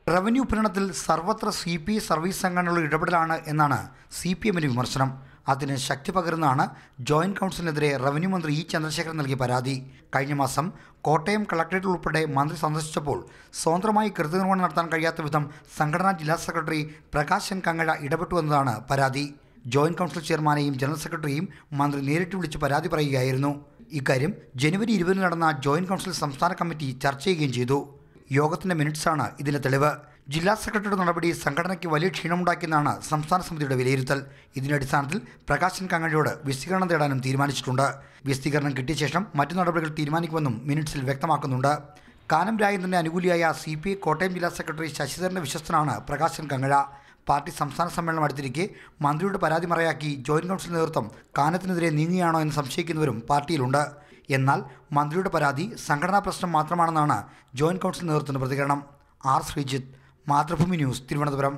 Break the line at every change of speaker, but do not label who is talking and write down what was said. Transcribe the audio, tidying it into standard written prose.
Revenue ഭരണത്തിൽ സർവത്ര CPI service സംഘടനകളുടെ ഇടപെടലാണ് എന്നാണ് CPMന്റെ വിമർശനം. അതിന് ശക്തി പകരുന്നതാണ് ജോയിന്റ് കൗൺസിലിനെതിരെ റവന്യൂ മന്ത്രി E Chandrasekharan നൽകിയ പരാതി. കഴിഞ്ഞ മാസം കോട്ടയം കളക്ടറേറ്റ് ഉൾപ്പെടെ മന്ത്രി സന്ദർശിച്ചപ്പോൾ സ്വതന്ത്രമായി കൃത്യനിർവഹണം നടത്താൻ കഴിയാത്ത വിധം സംഘടനാ ജില്ലാ സെക്രട്ടറി പ്രകാശൻ കങ്ങഴ ഇടപെട്ടു എന്നതാണ് പരാതി. ജോയിന്റ് കൗൺസിൽ ചെയർമാനെയും ജനറൽ സെക്രട്ടറിയും മന്ത്രി നേരിട്ട് വിളിച്ച് പരാതി പറയുകയായിരുന്നു. ഇക്കാര്യം ജനുവരി 20 നടന്ന ജോയിന്റ് കൗൺസിൽ സംസ്ഥാന കമ്മിറ്റി ചർച്ച ചെയ്യുകയും ചെയ്തു. യോഗത്തിന്റെ മിനിറ്റ്സാണ് ഇതിന്റെ തെളിവ്. ജില്ലാ സെക്രട്ടറിയുടെ നടപടി സംഘടനയ്ക്ക് വലിയ ക്ഷീണമുണ്ടാക്കിയെന്നാണ് സംസ്ഥാന സമിതിയുടെ വിലയിരുത്തൽ. ഇതിന്റെ അടിസ്ഥാനത്തിൽ പ്രകാശൻ കങ്ങഴയോട് വിശദീകരണം തേടാനും തീരുമാനിച്ചിട്ടുണ്ട്. വിശദീകരണം കിട്ടിയ ശേഷം മറ്റു നടപടികൾ തീരുമാനിക്കുമെന്നും മിനിറ്റ്സിൽ വ്യക്തമാക്കുന്നുണ്ട്. കാനം രാജേന്ദ്രന്റെ അനുകൂലിയായ CPI കോട്ടയം ജില്ലാ സെക്രട്ടറി ശശിധരന്റെ വിശ്വസ്തനാണ് പ്രകാശൻ കങ്ങഴ. പാർട്ടി സംസ്ഥാന സമ്മേളനം അടുത്തിരിക്കെ മന്ത്രിയുടെ പരാതി മറയാക്കി ജോയിന്റ് കൗൺസിൽ നേതൃത്വം കാനത്തിനെതിരെ നീങ്ങുകയാണോ എന്ന് സംശയിക്കുന്നവരും പാർട്ടിയിലുണ്ട്. എന്നാൽ മന്ത്രിയുടെ പരാതി സംഘടനാ പ്രശ്നം മാത്രമാണെന്നാണ് ജോയിന്റ് കൗൺസിൽ നേതൃത്വത്തിന്റെ പ്രതികരണം. R. ശ്രീജിത്ത്, മാതൃഭൂമി ന്യൂസ്, തിരുവനന്തപുരം.